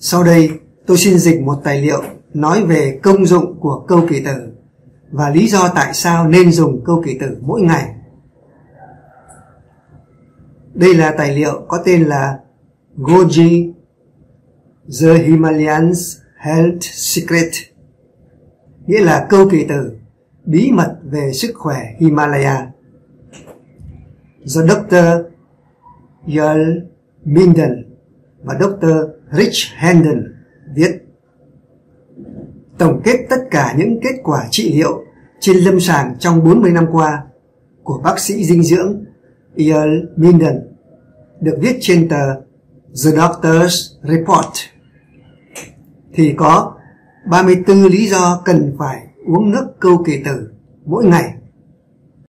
Sau đây tôi xin dịch một tài liệu nói về công dụng của câu kỳ tử và lý do tại sao nên dùng câu kỳ tử mỗi ngày. Đây là tài liệu có tên là Goji The Himalayans Health Secret, nghĩa là câu kỳ tử bí mật về sức khỏe Himalaya, do Dr. Joel Minden và Dr. Rich Hendon viết. Tổng kết tất cả những kết quả trị liệu trên lâm sàng trong 40 năm qua của bác sĩ dinh dưỡng Joel Minden được viết trên tờ The Doctor's Report thì có 34 lý do cần phải uống nước câu kỳ tử mỗi ngày.